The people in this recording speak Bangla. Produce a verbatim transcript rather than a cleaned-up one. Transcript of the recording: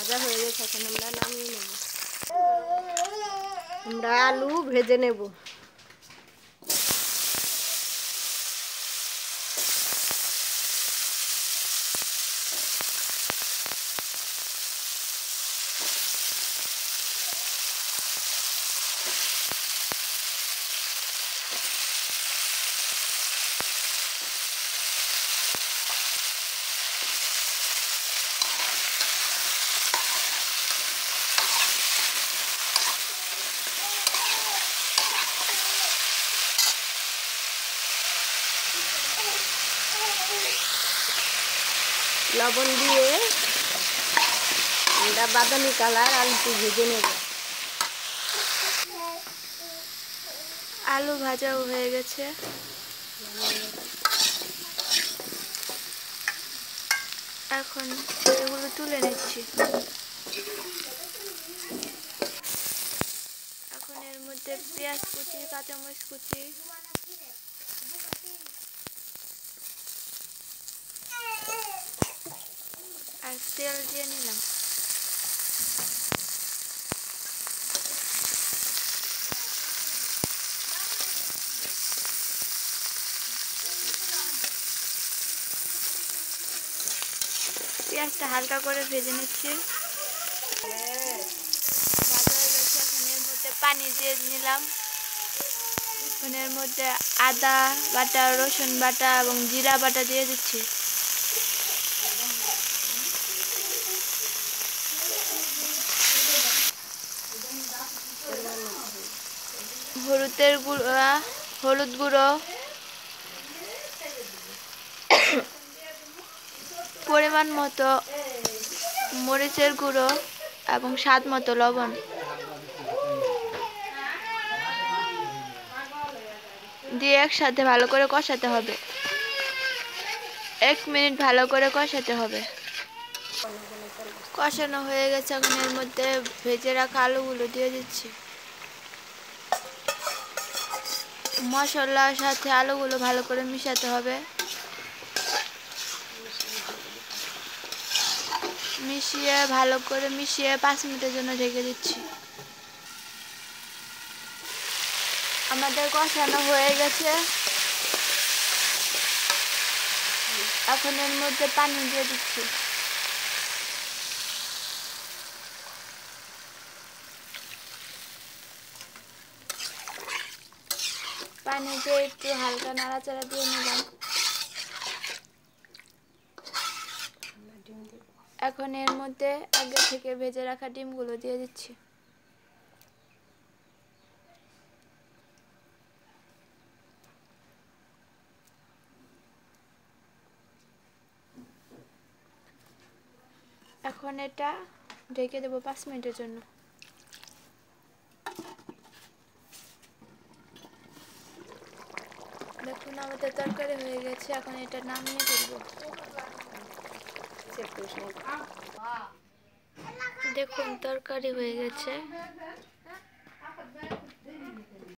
ভাজা হয়ে গেছে, এখন আমরা নামিয়ে নেব। আমরা আলু ভেজে নেব। লবণ দিয়ে আমরা বাদামি কালার আলুটি ভেজে নেব। আলু ভাজাও হয়ে গেছে, এখন এগুলো তুলে নিচ্ছি। এখন এর মধ্যে পেঁয়াজ কুচি, কাঁচামরিচ কুচি, আর তেল দিয়ে নিলাম। পেঁয়াজটা হালকা করে ভেজে নিচ্ছি। ভাজা হয়ে গেছে, এখন এর মধ্যে পানি দিয়ে নিলাম। এখন এর মধ্যে আদা বাটা, রসুন বাটা এবং জিরা বাটা দিয়ে দিচ্ছি। হলুদের গুঁড়া, হলুদ গুঁড়ো, পরিমাণ মতো মরিচের গুঁড়ো এবং স্বাদ মতো লবণ দিয়ে একসাথে ভালো করে কষাতে হবে। এক মিনিট ভালো করে কষাতে হবে। কষানো হয়ে গেছে, এখন এর মধ্যে ভেজে রাখা আলুগুলো দিয়ে দিচ্ছি। মশলার সাথে আলুগুলো ভালো করে মিশাতে হবে। মিশিয়ে ভালো করে মিশিয়ে পাঁচ মিনিটের জন্য ঢেকে দিচ্ছি। আমাদের কষানো হয়ে গেছে, এখন এর মধ্যে পানি দিয়ে দিচ্ছি। পানি দিয়ে একটু হালকা নাড়াচাড়া দিয়ে নিলাম। এখন এর মধ্যে আগে থেকে ভেজে রাখা ডিমগুলো দিয়ে দিচ্ছি। এখন এটা ঢেকে দেবো পাঁচ মিনিটের জন্য। দেখুন আমাদের তরকারি হয়ে গেছে, এখন এটা নামিয়ে ফেলবো। দেখুন তরকারি হয়ে গেছে।